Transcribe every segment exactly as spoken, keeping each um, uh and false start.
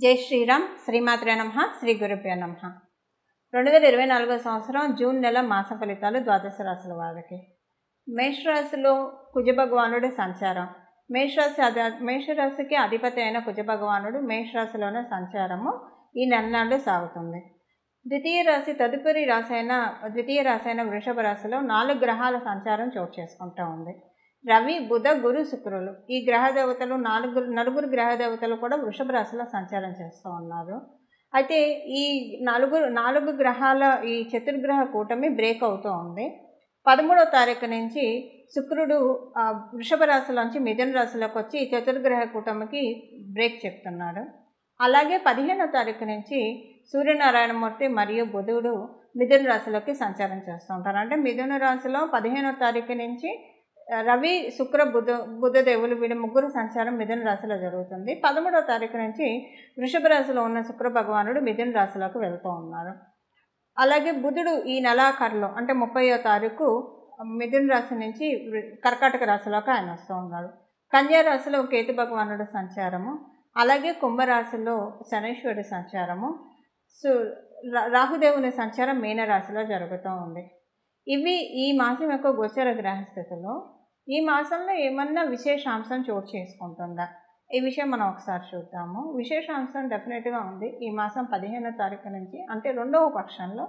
జై శ్రీరామ్. శ్రీమాత్రే నమః. శ్రీ గురుభ్యో నమః. రెండు వేల ఇరవై నాలుగో సంవత్సరం జూన్ నెల మాస ఫలితాలు ద్వాదశ రాశుల వారికి. మేషరాశిలో కుజ భగవానుడి సంచారం. మేషరాశి అధి మేషరాశికి అధిపతి అయిన కుజ భగవానుడు మేషరాశిలోనే సంచారము ఈ నెల నాడు సాగుతుంది. ద్వితీయ రాశి తదుపరి రాశి అయిన ద్వితీయ రాశి అయిన వృషభ రాశిలో నాలుగు గ్రహాల సంచారం చోటు చేసుకుంటూ ఉంది. రవి, బుధ, గురు, శుక్రులు ఈ గ్రహ దేవతలు నాలుగు నలుగురు గ్రహ దేవతలు కూడా వృషభ రాశిలో సంచారం చేస్తూ ఉన్నారు. అయితే ఈ నలుగురు నాలుగు గ్రహాల ఈ చతుర్గ్రహ కూటమి బ్రేక్ అవుతూ ఉంది. పదమూడవ తారీఖు నుంచి శుక్రుడు వృషభ రాశిలోంచి మిథున రాశిలోకి వచ్చి ఈ చతుర్గ్రహ కూటమికి బ్రేక్ చెప్తున్నాడు. అలాగే పదిహేనవ తారీఖు నుంచి సూర్యనారాయణమూర్తి మరియు బుధుడు మిథున రాశిలోకి సంచారం చేస్తూ ఉంటారు. అంటే మిథున రాశిలో పదిహేనవ తారీఖు నుంచి రవి, శుక్ర, బుధ బుధదేవులు వీడి ముగ్గురు సంచారం మిథున రాశిలో జరుగుతుంది. పదమూడవ తారీఖు నుంచి వృషభ రాశిలో ఉన్న శుక్ర భగవానుడు మిథున రాశిలోకి వెళ్తూ ఉన్నారు. అలాగే బుధుడు ఈ నెలాఖరులో అంటే ముప్పైవ తారీఖు మిథున రాశి నుంచి కర్కాటక రాశిలోకి ఆయన వస్తూ ఉన్నాడు. కన్యా రాశిలో కేతు భగవానుడు సంచారము, అలాగే కుంభరాశిలో శనీశ్వరుడి సంచారము, సు రాహుదేవుని సంచారం మీనరాశిలో జరుగుతూ ఉంది. ఇవి ఈ మాసం యొక్క గోచర గ్రహస్థితిలో ఈ మాసంలో ఏమన్నా విశేషాంశం చోటు చేసుకుంటుందా ఈ విషయం మనం ఒకసారి చూద్దాము. విశేషాంశం డెఫినెట్గా ఉంది. ఈ మాసం పదిహేనో తారీఖు నుంచి అంటే రెండవ పక్షంలో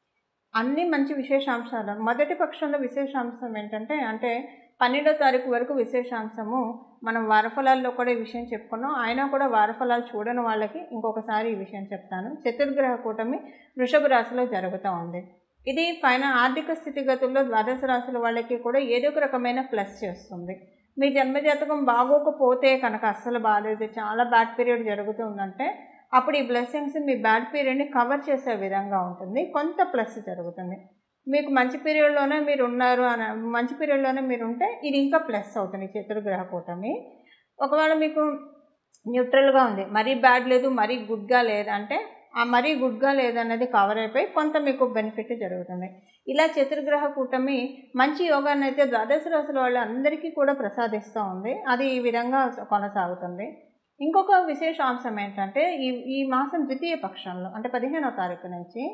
అన్ని మంచి విశేషాంశాలు. మొదటి పక్షంలో విశేషాంశం ఏంటంటే అంటే పన్నెండో తారీఖు వరకు విశేషాంశము మనం వారఫలాల్లో కూడా ఈ విషయం చెప్పుకున్నాం. అయినా కూడా వారఫలాలు చూడని వాళ్ళకి ఇంకొకసారి ఈ విషయం చెప్తాను. చతుర్గ్రహ కూటమి వృషభ రాశిలో జరుగుతూ ఉంది. ఇది పైన ఆర్థిక స్థితిగతుల్లో ద్వాదశ రాశుల వాళ్ళకి కూడా ఏదో ఒక రకమైన ప్లస్ చేస్తుంది. మీ జన్మజాతకం బాగోకపోతే కనుక అస్సలు బాగాలేదు, చాలా బ్యాడ్ పీరియడ్ జరుగుతుందంటే అప్పుడు ఈ బ్లెస్సింగ్స్ మీ బ్యాడ్ పీరియడ్ని కవర్ చేసే విధంగా ఉంటుంది. కొంత ప్లస్ జరుగుతుంది. మీకు మంచి పీరియడ్లోనే మీరు ఉన్నారు అని మంచి పీరియడ్లోనే మీరు ఉంటే ఇది ఇంకా ప్లస్ అవుతుంది చతుర్గ్రహ కూటమి. ఒకవేళ మీకు న్యూట్రల్గా ఉంది, మరీ బ్యాడ్ లేదు మరీ గుడ్గా లేదంటే ఆ మరీ గుడ్గా లేదన్నది కవర్ అయిపోయి కొంత మీకు బెనిఫిట్ జరుగుతుంది. ఇలా చతుర్గ్రహ కూటమి మంచి యోగాన్ని అయితే ద్వాదశ రాశుల వాళ్ళు అందరికీ కూడా ప్రసాదిస్తూ ఉంది. అది ఈ విధంగా కొనసాగుతుంది. ఇంకొక విశేషాంశం ఏంటంటే ఈ ఈ మాసం ద్వితీయ పక్షంలో అంటే పదిహేనవ తారీఖు నుంచి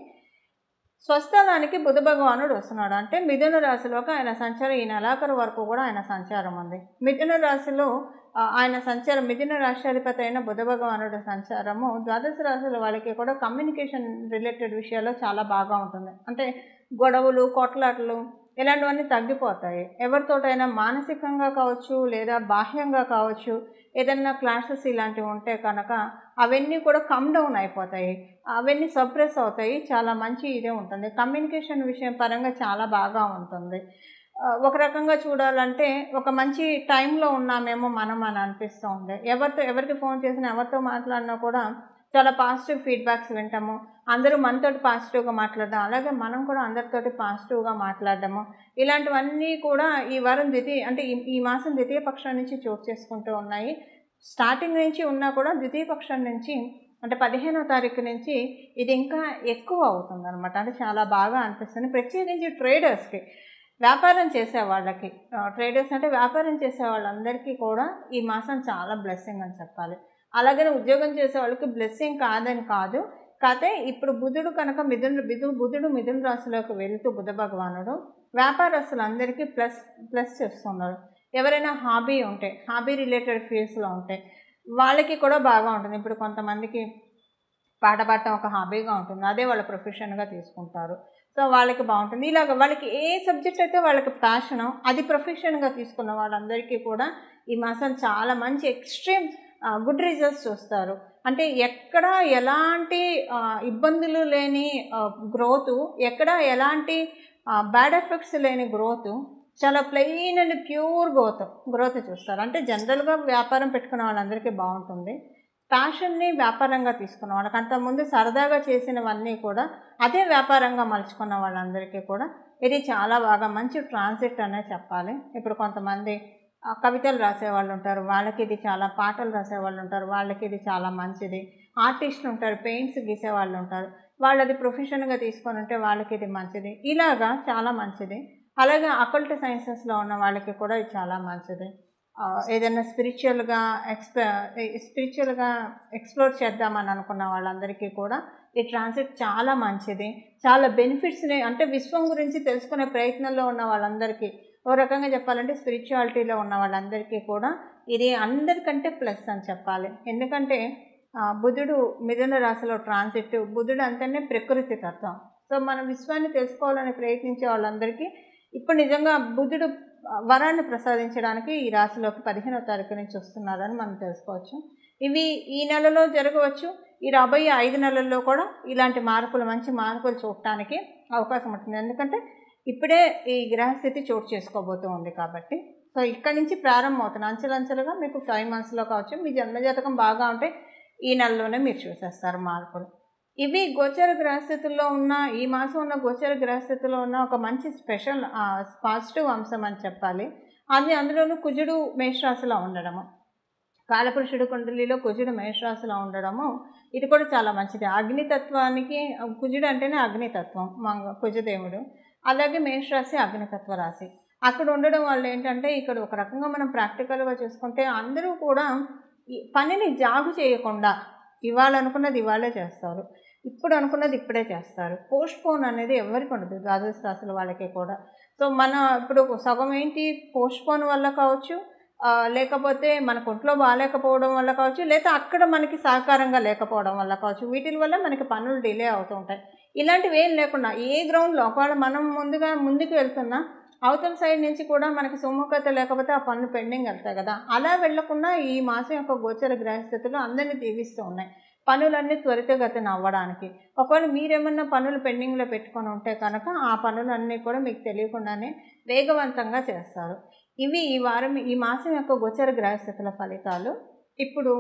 స్వస్థలానికి బుధ భగవానుడు వస్తున్నాడు. అంటే మిథున రాశిలోకి ఆయన సంచారం ఈ నెలాఖరు వరకు కూడా ఆయన సంచారం ఉంది. మిథున రాశిలో ఆయన సంచారం మిథున రాష్ట్రాధిపతి అయిన బుధ భగవానుడు సంచారము ద్వాదశ రాశుల వాళ్ళకి కూడా కమ్యూనికేషన్ రిలేటెడ్ విషయాల్లో చాలా బాగా ఉంటుంది. అంటే గొడవలు, కొట్లాటలు ఇలాంటివన్నీ తగ్గిపోతాయి. ఎవరితోటైనా మానసికంగా కావచ్చు లేదా బాహ్యంగా కావచ్చు ఏదన్నా క్లాషెస్ ఇలాంటివి ఉంటే కనుక అవన్నీ కూడా కమ్ డౌన్ అయిపోతాయి, అవన్నీ సప్రెస్ అవుతాయి. చాలా మంచి ఇదే ఉంటుంది. కమ్యూనికేషన్ విషయం పరంగా చాలా బాగా ఉంటుంది. ఒక రకంగా చూడాలంటే ఒక మంచి టైంలో ఉన్నామేమో మనం అని అనిపిస్తూ ఉంది. ఎవరితో ఎవరికి ఫోన్ చేసినా ఎవరితో మాట్లాడినా కూడా చాలా పాజిటివ్ ఫీడ్బ్యాక్స్ వింటాము. అందరూ మనతోటి పాజిటివ్గా మాట్లాడడం, అలాగే మనం కూడా అందరితోటి పాజిటివ్గా మాట్లాడడము ఇలాంటివన్నీ కూడా ఈ వారం ద్వితీయ అంటే ఈ ఈ మాసం ద్వితీయ పక్షం నుంచి చోటు చేసుకుంటూ ఉన్నాయి. స్టార్టింగ్ నుంచి ఉన్నా కూడా ద్వితీయ పక్షం నుంచి అంటే పదిహేనో తారీఖు నుంచి ఇది ఇంకా ఎక్కువ అవుతుంది అనమాట. అంటే చాలా బాగా అనిపిస్తుంది. ప్రత్యేకించి ట్రేడర్స్కి, వ్యాపారం చేసే వాళ్ళకి, ట్రేడర్స్ అంటే వ్యాపారం చేసే వాళ్ళందరికీ కూడా ఈ మాసం చాలా బ్లెస్సింగ్ అని చెప్పాలి. అలాగనే ఉద్యోగం చేసే వాళ్ళకి బ్లెస్సింగ్ కాదని కాదు. కాకపోతే ఇప్పుడు బుధుడు కనుక మిథున బిధు బుధుడు మిథున రాశిలోకి వెళుతూ బుధ భగవానుడు వ్యాపారస్తులందరికీ ప్లస్ ప్లస్ చేస్తున్నారు. ఎవరైనా హాబీ ఉంటే హాబీ రిలేటెడ్ ఫీల్డ్స్లో ఉంటే వాళ్ళకి కూడా బాగా ఉంటుంది. ఇప్పుడు కొంతమందికి పాట పాడటం ఒక హాబీగా ఉంటుంది, అదే వాళ్ళ ప్రొఫెషన్గా తీసుకుంటారు. సో వాళ్ళకి బాగుంటుంది. ఇలాగ వాళ్ళకి ఏ సబ్జెక్ట్ అయితే వాళ్ళకి ప్యాషనో అది ప్రొఫెషన్గా తీసుకున్న వాళ్ళందరికీ కూడా ఈ మాసం చాలా మంచి ఎక్స్ట్రీమ్ గుడ్ రిజల్ట్స్ చూస్తారు. అంటే ఎక్కడ ఎలాంటి ఇబ్బందులు లేని గ్రోతు, ఎక్కడ ఎలాంటి బ్యాడ్ ఎఫెక్ట్స్ లేని గ్రోతు, చాలా plain and pure growth growth చూస్తారు. అంటే జనరల్గా వ్యాపారం పెట్టుకున్న వాళ్ళందరికీ బాగుంటుంది. ప్యాషన్ని వ్యాపారంగా తీసుకున్న వాళ్ళకి, అంతకుముందు సరదాగా చేసినవన్నీ కూడా అదే వ్యాపారంగా మలుచుకున్న వాళ్ళందరికీ కూడా ఇది చాలా బాగా మంచి ట్రాన్సిట్ అనే చెప్పాలి. ఇప్పుడు కొంతమంది కవితలు రాసేవాళ్ళు ఉంటారు, వాళ్ళకి ఇది చాలా, పాటలు రాసేవాళ్ళు ఉంటారు, వాళ్ళకి ఇది చాలా మంచిది. ఆర్టిస్టులు ఉంటారు, పెయింట్స్ గీసేవాళ్ళు ఉంటారు, వాళ్ళు అది ప్రొఫెషన్గా తీసుకొని ఉంటే వాళ్ళకి ఇది మంచిది. ఇలాగా చాలా మంచిది. అలాగే అకల్ట్ సైన్సెస్లో ఉన్న వాళ్ళకి కూడా ఇది చాలా మంచిది. ఏదైనా స్పిరిచువల్గా ఎక్స్ప స్పిరిచువల్గా ఎక్స్ప్లోర్ చేద్దామని అనుకున్న వాళ్ళందరికీ కూడా ఈ ట్రాన్సిట్ చాలా మంచిది. చాలా బెనిఫిట్స్ని అంటే విశ్వం గురించి తెలుసుకునే ప్రయత్నంలో ఉన్న వాళ్ళందరికీ, ఓ రకంగా చెప్పాలంటే స్పిరిచువాలిటీలో ఉన్న వాళ్ళందరికీ కూడా ఇది అందరికంటే ప్లస్ అని చెప్పాలి. ఎందుకంటే బుధుడు మిథున రాశిలో ట్రాన్సిట్, బుధుడు అంటేనే ప్రకృతి తత్వం. సో మనం విశ్వాన్ని తెలుసుకోవాలని ప్రయత్నించే వాళ్ళందరికీ ఇప్పుడు నిజంగా బుధుడు వరాన్ని ప్రసాదించడానికి ఈ రాశిలోకి పదిహేనవ తారీఖు నుంచి వస్తున్నారని మనం తెలుసుకోవచ్చు. ఇవి ఈ నెలలో జరగవచ్చు, ఈ రాబోయే ఐదు నెలల్లో కూడా ఇలాంటి మార్పులు, మంచి మార్పులు చూడటానికి అవకాశం ఉంటుంది. ఎందుకంటే ఇప్పుడే ఈ గ్రహస్థితి చోటు చేసుకోబోతూ ఉంది కాబట్టి. సో ఇక్కడి నుంచి ప్రారంభం అవుతుంది అంచెలంచెలుగా. మీకు ఫైవ్ మంత్స్లో కావచ్చు, మీ జన్మజాతకం బాగా ఉంటే ఈ నెలలోనే మీరు చూసేస్తారు మార్పులు. ఇవి గోచర గ్రహస్థితుల్లో ఉన్న, ఈ మాసం ఉన్న గోచర గ్రహస్థితిలో ఉన్న ఒక మంచి స్పెషల్ పాజిటివ్ అంశం అని చెప్పాలి. అది అందులోనూ కుజుడు మేషరాశిలో ఉండడము, కాలపురుషుడు కుండలిలో కుజుడు మేషరాశిలో ఉండడము ఇది కూడా చాలా మంచిది. అగ్నితత్వానికి, కుజుడు అంటేనే అగ్నితత్వం మంగ కుజదేవుడు, అలాగే మేషరాశి అగ్నితత్వ రాశి. అక్కడ ఉండడం వల్ల ఏంటంటే ఇక్కడ ఒక రకంగా మనం ప్రాక్టికల్గా చూసుకుంటే అందరూ కూడా ఈ పనిని జాగు చేయకుండా ఇవాళ అనుకున్నది ఇవాళే చేస్తారు, ఇప్పుడు అనుకున్నది ఇప్పుడే చేస్తారు. పోస్ట్ పోన్ అనేది ఎవరికి ఉండదు, ద్వాదశ రాశుల వాళ్ళకి కూడా. సో మన ఇప్పుడు సగం ఏంటి పోస్ట్ పోన్ వల్ల కావచ్చు, లేకపోతే మనకు ఒంట్లో బాగాలేకపోవడం వల్ల కావచ్చు, లేదా అక్కడ మనకి సహకారంగా లేకపోవడం వల్ల కావచ్చు. వీటి వల్ల మనకి పనులు డిలే అవుతూ ఉంటాయి. ఇలాంటివి ఏం లేకుండా ఏ గ్రౌండ్లో ఒకవేళ మనం ముందుగా ముందుకు వెళ్తున్నా అవతల సైడ్ నుంచి కూడా మనకి సుముఖత లేకపోతే ఆ పనులు పెండింగ్ వెళ్తాయి కదా. అలా వెళ్లకుండా ఈ మాసం యొక్క గోచర గ్రహస్థితులు అందరినీ దీవిస్తూ ఉన్నాయి పనులన్నీ త్వరితగతిన అవ్వడానికి. ఒకవేళ మీరేమన్నా పనులు పెండింగ్లో పెట్టుకొని ఉంటే కనుక ఆ పనులన్నీ కూడా మీకు తెలియకుండానే వేగవంతంగా చేస్తారు. ఇవి ఈ వారం ఈ మాసం యొక్క గోచర గ్రహస్థితుల ఫలితాలు. ఇప్పుడు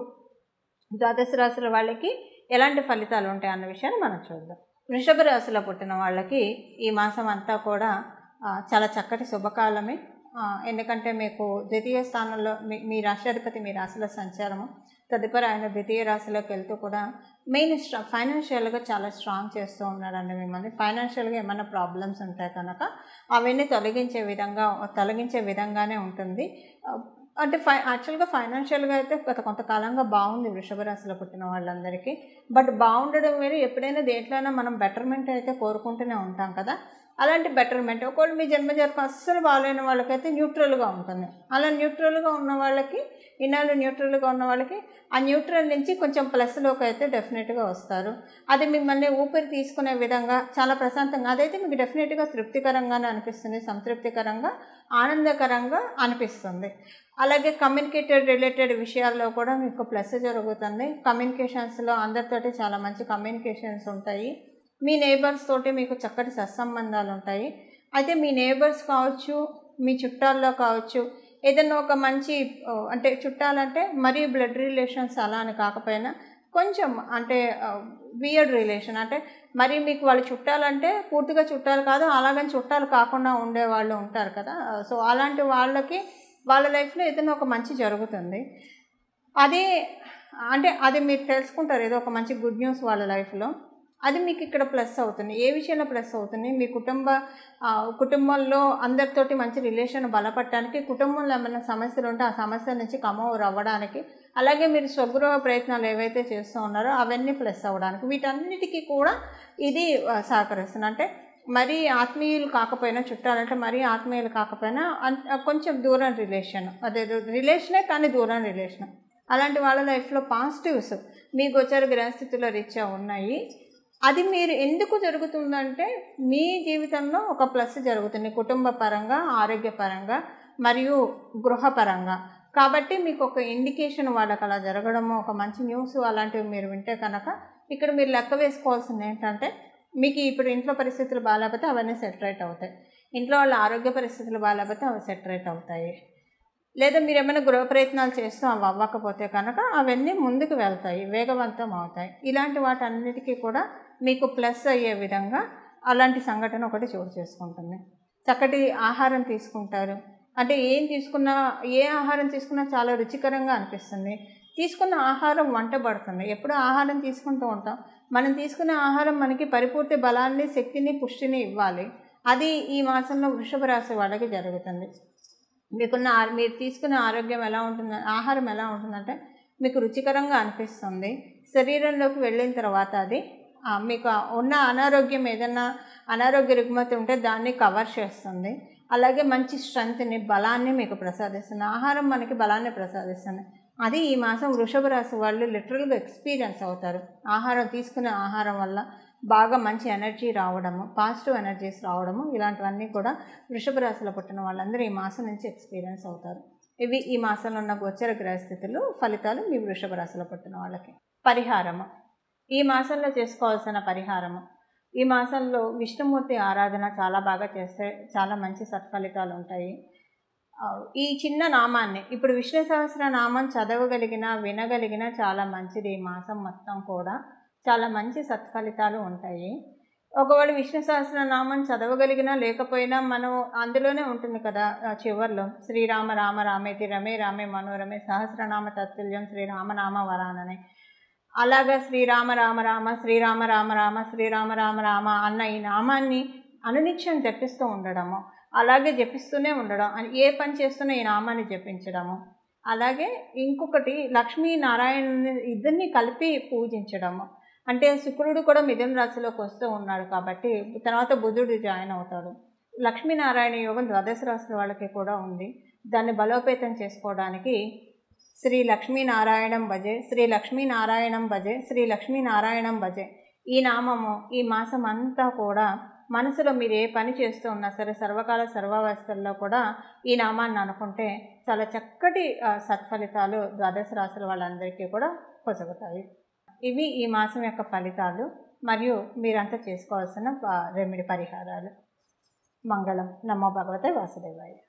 ద్వాదశ రాశుల వాళ్ళకి ఎలాంటి ఫలితాలు ఉంటాయి అన్న విషయాన్ని మనం చూద్దాం. వృషభ రాశిలో పుట్టిన వాళ్ళకి ఈ మాసం అంతా కూడా చాలా చక్కటి శుభకాలమే. ఎందుకంటే మీకు ద్వితీయ స్థానంలో మీ మీ రాష్ట్రాధిపతి మీ రాశిలో సంచారము, తదుపరి ఆయన ద్వితీయ రాశిలోకి వెళ్తూ కూడా మెయిన్ స్ట్రా ఫైనాన్షియల్గా చాలా స్ట్రాంగ్ చేస్తూ ఉన్నారండి. మిమ్మల్ని ఫైనాన్షియల్గా ఏమైనా ప్రాబ్లమ్స్ ఉంటాయి కనుక అవన్నీ తొలగించే విధంగా తొలగించే విధంగానే ఉంటుంది. అంటే ఫై యాక్చువల్గా ఫైనాన్షియల్గా అయితే గత కొంతకాలంగా బాగుంది వృషభ రాశిలో పుట్టిన వాళ్ళందరికీ. బట్ బాగుండడం వేరు, ఎప్పుడైనా దేంట్లోనైనా మనం బెటర్మెంట్ అయితే కోరుకుంటూనే ఉంటాం కదా. అలాంటి బెటర్మెంట్ ఒకవేళ మీ జన్మజాతకం అస్సలు బాగాలేని వాళ్ళకైతే న్యూట్రల్గా ఉంటుంది. అలా న్యూట్రల్గా ఉన్న వాళ్ళకి, ఇన్నాళ్ళు న్యూట్రల్గా ఉన్న వాళ్ళకి ఆ న్యూట్రల్ నుంచి కొంచెం ప్లస్లోకి అయితే డెఫినెట్గా వస్తారు. అది మిమ్మల్ని ఊపిరి తీసుకునే విధంగా చాలా ప్రశాంతంగా, అదైతే మీకు డెఫినెట్గా తృప్తికరంగానే అనిపిస్తుంది, సంతృప్తికరంగా ఆనందకరంగా అనిపిస్తుంది. అలాగే కమ్యూనికేటెడ్ రిలేటెడ్ విషయాల్లో కూడా మీకు ప్లస్ జరుగుతుంది. కమ్యూనికేషన్స్లో అందరితోటి చాలా మంచి కమ్యూనికేషన్స్ ఉంటాయి. మీ నేబర్స్ తోటి మీకు చక్కటి సత్సంబంధాలు ఉంటాయి. అయితే మీ నేబర్స్ కావచ్చు, మీ చుట్టాల్లో కావచ్చు, ఏదైనా ఒక మంచి అంటే చుట్టాలంటే మరీ బ్లడ్ రిలేషన్స్ అలా అని కాకపోయినా కొంచెం అంటే వియర్డ్ రిలేషన్, అంటే మరి మీకు వాళ్ళు చుట్టాలంటే పూర్తిగా చుట్టాలు కాదు, అలాగని చుట్టాలు కాకుండా ఉండే వాళ్ళు ఉంటారు కదా. సో అలాంటి వాళ్ళకి వాళ్ళ లైఫ్లో ఏదైనా ఒక మంచి జరుగుతుంది. అదే అంటే అది మీరు తెలుసుకుంటారు, ఏదో ఒక మంచి గుడ్ న్యూస్ వాళ్ళ లైఫ్లో. అది మీకు ఇక్కడ ప్లస్ అవుతుంది. ఏ విషయంలో ప్లస్ అవుతుంది? మీ కుటుంబ కుటుంబంలో అందరితోటి మంచి రిలేషన్ బలపడటానికి, కుటుంబంలో ఏమైనా సమస్యలు ఉంటే ఆ సమస్య నుంచి కమోవర్ అవ్వడానికి, అలాగే మీరు స్వగృహ ప్రయత్నాలు ఏవైతే చేస్తూ ఉన్నారో అవన్నీ ప్లస్ అవ్వడానికి, వీటన్నిటికీ కూడా ఇది సహకరిస్తుంది. అంటే మరీ ఆత్మీయులు కాకపోయినా, చుట్టాలంటే మరీ ఆత్మీయులు కాకపోయినా కొంచెం దూరం రిలేషన్, అదే రిలేషనే కానీ దూరం రిలేషన్, అలాంటి వాళ్ళ లైఫ్లో పాజిటివ్స్ మీ గోచర గ్రహస్థితిలో రీత్యా ఉన్నాయి. అది మీరు ఎందుకు జరుగుతుందంటే మీ జీవితంలో ఒక ప్లస్ జరుగుతుంది, కుటుంబ పరంగా, ఆరోగ్యపరంగా మరియు గృహపరంగా. కాబట్టి మీకు ఒక ఇండికేషన్ వాళ్ళకి అలా జరగడము, ఒక మంచి న్యూస్ అలాంటివి మీరు వింటే కనుక ఇక్కడ మీరు లెక్క వేసుకోవాల్సింది ఏంటంటే, మీకు ఇప్పుడు ఇంట్లో పరిస్థితులు బాగాలేకపోతే అవన్నీ సెట్ రైట్ అవుతాయి, ఇంట్లో వాళ్ళ ఆరోగ్య పరిస్థితులు బాగాలేకపోతే అవి సెట్ రైట్ అవుతాయి, లేదా మీరు ఏమైనా గృహ ప్రయత్నాలు చేస్తూ అవి అవ్వకపోతే కనుక అవన్నీ ముందుకు వెళ్తాయి, వేగవంతం అవుతాయి. ఇలాంటి వాటన్నిటికీ కూడా మీకు ప్లస్ అయ్యే విధంగా అలాంటి సంఘటన ఒకటి చోటు చేసుకుంటుంది. చక్కటి ఆహారం తీసుకుంటారు, అంటే ఏం తీసుకున్నా, ఏ ఆహారం తీసుకున్నా చాలా రుచికరంగా అనిపిస్తుంది. తీసుకున్న ఆహారం వంట పడుతుంది. ఎప్పుడు ఆహారం తీసుకుంటూ ఉంటాం, మనం తీసుకునే ఆహారం మనకి పరిపూర్తి బలాన్ని, శక్తిని, పుష్టిని ఇవ్వాలి. అది ఈ మాసంలో వృషభ రాశి వాళ్ళకి జరుగుతుంది. మీకున్న ఆ- మీరు తీసుకునే ఆరోగ్యం ఎలా ఉంటుంది, ఆహారం ఎలా ఉంటుందంటే మీకు రుచికరంగా అనిపిస్తుంది. శరీరంలోకి వెళ్ళిన తర్వాత అది ఆ, మీకు ఆ ఉన్న అనారోగ్యం ఏదైనా అనారోగ్య రుగ్మత ఉంటే దాన్ని కవర్ చేస్తుంది. అలాగే మంచి స్ట్రెంగ్త్ని, బలాన్ని మీకు ప్రసాదిస్తుంది. ఆహారం మనకి బలాన్ని ప్రసాదిస్తుంది. అది ఈ మాసం వృషభ రాశి వాళ్ళు లిటరల్గా ఎక్స్పీరియన్స్ అవుతారు. ఆహారం తీసుకునే ఆహారం వల్ల బాగా మంచి ఎనర్జీ రావడము, పాజిటివ్ ఎనర్జీస్ రావడము, ఇలాంటివన్నీ కూడా వృషభ రాశిలో పుట్టిన వాళ్ళందరూ ఈ మాసం నుంచి ఎక్స్పీరియన్స్ అవుతారు. ఇవి ఈ మాసంలో ఉన్న గోచర గ్రహస్థితులు ఫలితాలు మీ వృషభ రాశిలో పుట్టిన వాళ్ళకి. పరిహారము, ఈ మాసంలో చేసుకోవాల్సిన పరిహారము, ఈ మాసంలో విష్ణుమూర్తి ఆరాధన చాలా బాగా చేస్తే చాలా మంచి సత్ఫలితాలు ఉంటాయి. ఆ, ఈ చిన్న నామాన్ని ఇప్పుడు విష్ణు సహస్ర నామం చదవగలిగిన వినగలిగిన చాలా మంచిది. ఈ మాసం మొత్తం కూడా చాలా మంచి సత్ఫలితాలు ఉంటాయి. ఒకవేళ విష్ణు సహస్రనామం చదవగలిగినా లేకపోయినా మనం అందులోనే ఉంటుంది కదా ఆ చివర్లో శ్రీరామ రామ రామేతి రమే రామే మనోరమే సహస్రనామ తత్తుల్యం శ్రీరామనామ వరాననే, అలాగా శ్రీరామ రామ రామ శ్రీరామ రామ రామ శ్రీరామ రామ రామ అన్న ఈ నామాన్ని అనునిత్యం జపిస్తూ ఉండడము, అలాగే జపిస్తూనే ఉండడం, అని ఏ పని చేస్తున్నా ఈ నామాన్ని జపించడము. అలాగే ఇంకొకటి లక్ష్మీనారాయణ ఇద్దరిని కలిపి పూజించడము. అంటే శుక్రుడు కూడా మిథున రాశిలోకి వస్తూ ఉన్నాడు కాబట్టి తర్వాత బుధుడు జాయిన్ అవుతాడు. లక్ష్మీనారాయణ యోగం ద్వాదశ రాశుల వాళ్ళకి కూడా ఉంది. దాన్ని బలోపేతం చేసుకోవడానికి శ్రీ లక్ష్మీనారాయణం భజే, శ్రీ లక్ష్మీనారాయణం భజే, శ్రీ లక్ష్మీనారాయణం భజే ఈ నామము ఈ మాసం అంతా కూడా మనసులో మీరు ఏ పని చేస్తూ ఉన్నా సరే సర్వకాల సర్వావస్థల్లో కూడా ఈ నామాన్ని అనుకుంటే చాలా చక్కటి సత్ఫలితాలు ద్వాదశ రాశుల వాళ్ళందరికీ కూడా పొసగుతాయి. ఇవి ఈ మాసం యొక్క ఫలితాలు మరియు మీరంతా చేసుకోవాల్సిన రెమెడీ పరిహారాలు. మంగళం. నమో భగవతే వాసుదేవాయ.